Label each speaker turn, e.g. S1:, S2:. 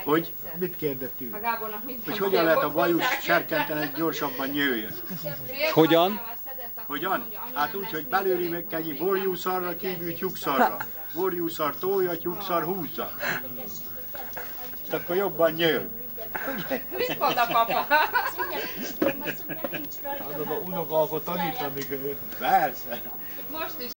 S1: Hogy?
S2: Mit kérdettünk?
S1: Hogy hogyan lehet a vajus serkenteni gyorsabban nyőjön?
S3: Hogyan?
S1: Hogyan? Hát úgy, hogy belőli meg egy borjúszarra, kívül tyúkszarra. Borjúszar tolja, tyúkszar húzza. És akkor jobban nyől.
S4: Mit mond a papa?
S2: Hát az a unoka akkor tanítani kell.
S1: Persze.
S4: Most is.